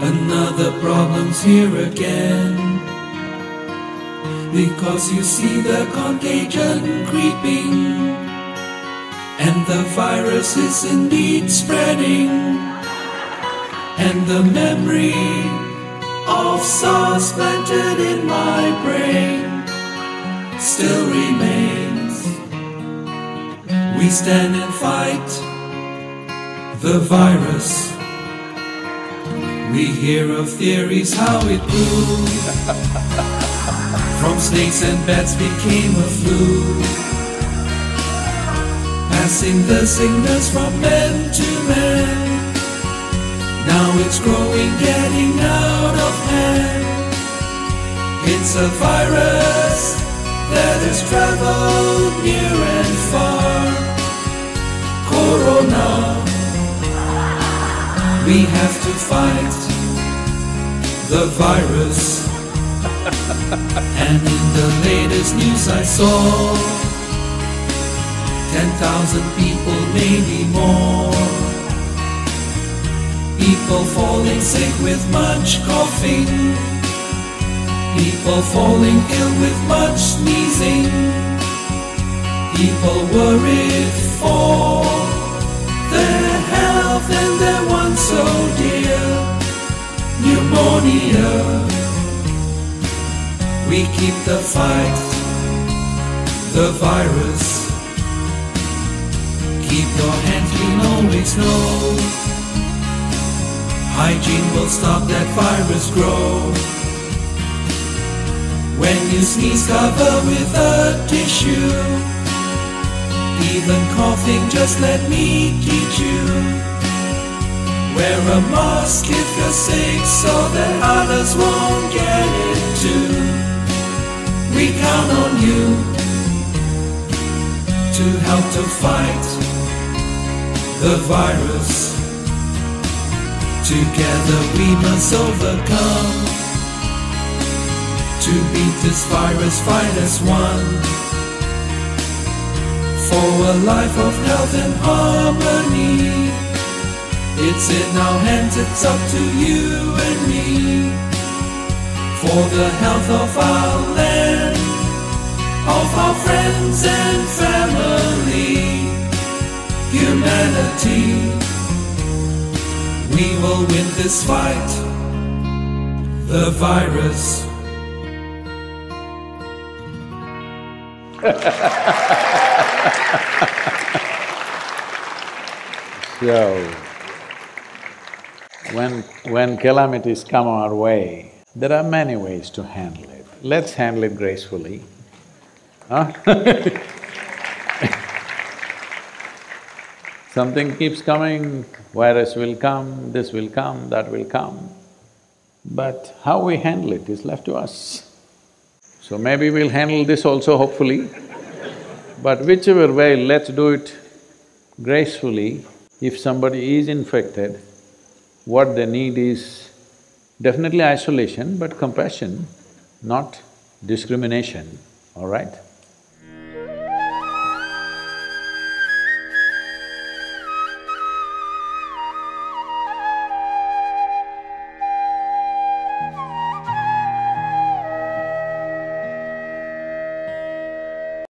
Another problem's here again, because you see the contagion creeping, and the virus is indeed spreading, and the memory of SARS planted in my brain still remains. We stand and fight the virus. We hear of theories how it grew. From snakes and bats became a flu, passing the sickness from man to man. Now it's growing, getting out of hand. It's a virus that has traveled near and far. Corona. We have to fight the virus. And in the latest news I saw 10,000 people, maybe more. People falling sick with much coughing, people falling ill with much sneezing, people worried for their health and their one so dear, pneumonia. We keep the fight, the virus. Keep your hands clean, always know hygiene will stop that virus grow. When you sneeze, cover with a tissue. Even coughing, just let me teach you. Wear a mask if you're sick, so that others won't get it too. We count on you to help to fight the virus. Together we must overcome. To beat this virus, fight as one. For a life of health and harmony. It's in our hands, it's up to you and me. For the health of our land, of our friends and family, humanity, we will win this fight, the virus. So, when calamities come our way, there are many ways to handle it. Let's handle it gracefully, huh? Something keeps coming, virus will come, this will come, that will come. But how we handle it is left to us. So maybe we'll handle this also, hopefully. But whichever way, let's do it gracefully. If somebody is infected, what they need is definitely isolation, but compassion, not discrimination, all right?